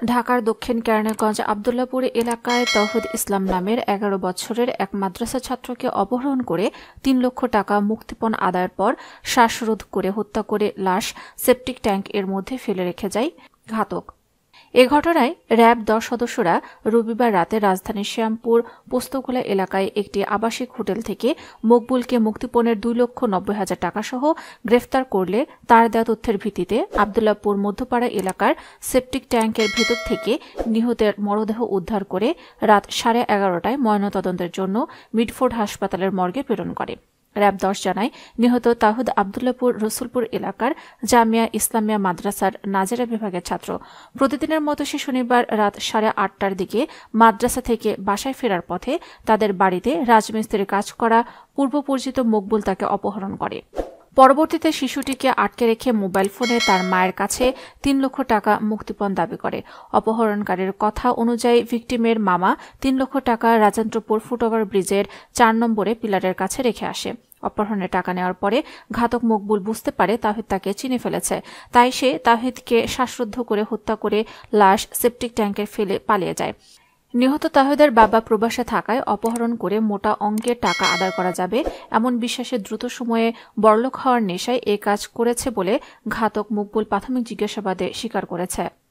ঢাকার দক্ষিণ কেরানীগঞ্জ আব্দুল্লাহপুর এলাকায় তৌহিদ ইসলাম নামের 11 বছরের এক মাদ্রাসা ছাত্রকে অপহরণ করে 3 লক্ষ টাকা মুক্তিপণ আদায়ের পর শ্বাসরোধ করে হত্যা করে লাশ সেপটিক ট্যাঙ্ক এর মধ্যে ফেলে রেখে যায় ঘাতক। এ ঘটনায় র্যাব 10 সদস্যরা রবিবার রাতে রাজধানীর শ্যামপুর পোস্তগোলা এলাকায় একটি আবাসিক হোটেল থেকে মকবুলকে মুক্তিপণের 2,90,000 টাকা সহ গ্রেফতার করলে তার দেওয়া তথ্যের ভিত্তিতে আব্দুল্লাহপুর মধ্যপাড়া এলাকার সেপটিক ট্যাঙ্কের ভেতর থেকে নিহতের মরদেহ উদ্ধার করে রাত 11:30টায় ময়নাতদন্তের জন্য মিডফোর্ড হাসপাতালের মর্গে প্রেরণ করে। র্যাব 10 জানায়, নিহত তাহিদ আব্দুল্লাহপুর রসুলপুর এলাকার জামিয়া ইসলামিয়া মাদ্রাসার নাজেরা বিভাগের ছাত্র। প্রতিদিনের মতো সে শনিবার রাত 8:30টার দিকে মাদ্রাসা থেকে বাসায় ফেরার পথে তাদের বাড়িতে রাজমিস্ত্রির কাজ করা পূর্বপরিচিত মকবুল তাকে অপহরণ করে। পরবর্তীতে শিশুটিকে আটকে রেখে মোবাইল ফোনে তার মায়ের কাছে 3 লক্ষ টাকা মুক্তিপণ দাবি করে। অপহরণকারীর কথা অনুযায়ী ভিকটিমের মামা 3 লক্ষ টাকা রাজেন্দ্রপুর ফুটওভার ব্রিজের 4 নম্বরে পিলারের কাছে রেখে আসে। অপহরণের টাকা নেওয়ার পরে ঘাতক মকবুল বুঝতে পারে তাহিদ তাকে চিনে ফেলেছে, তাই সে তাহিদকে শ্বাসরুদ্ধ করে হত্যা করে লাশ সেপটিক ট্যাঙ্কে ফেলে পালিয়ে যায়। নিহত তাহিদের বাবা প্রবাসে থাকায় অপহরণ করে মোটা অঙ্কের টাকা আদায় করা যাবে এমন বিশ্বাসে দ্রুত সময়ে বড়লোক হওয়ার নেশায় এ কাজ করেছে বলে ঘাতক মকবুল প্রাথমিক জিজ্ঞাসাবাদে স্বীকার করেছে।